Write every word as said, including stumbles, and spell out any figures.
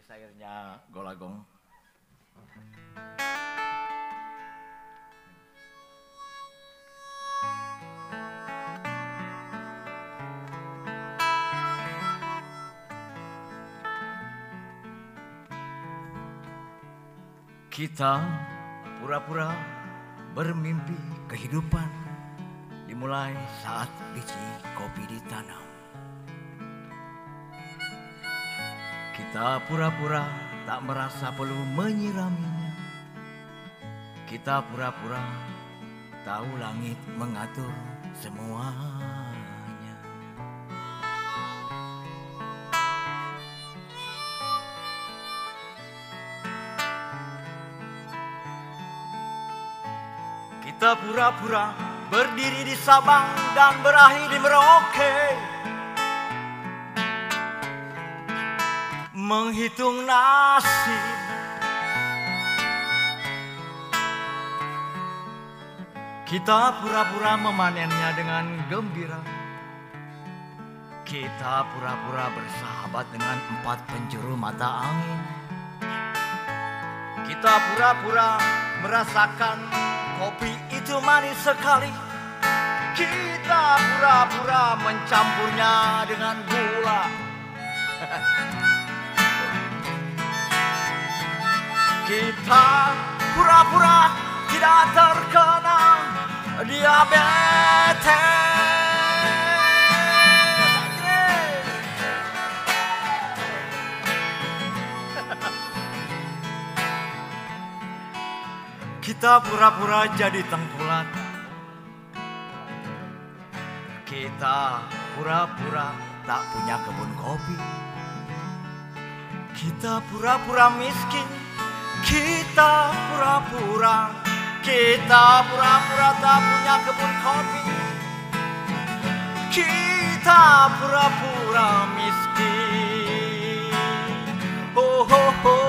Sairnya Golagong. Kita pura-pura bermimpi kehidupan dimulai saat biji kopi ditanam. Kita pura-pura tak merasa perlu menyiraminya. Kita pura-pura tahu langit mengatur semuanya. Kita pura-pura berdiri di Sabang dan berakhir di Merauke, menghitung nasib. Kita pura-pura memanennya dengan gembira. Kita pura-pura bersahabat dengan empat penjuru mata angin. Kita pura-pura merasakan kopi itu manis sekali. Kita pura-pura mencampurnya dengan gula. Kita pura-pura tidak terkena diabetes. Kita pura-pura jadi tengkulak. Kita pura-pura tak punya kebun kopi. Kita pura-pura miskin. Kita pura-pura, kita pura-pura tak punya kebun kopi. Kita pura-pura miskin. Oh, oh, oh.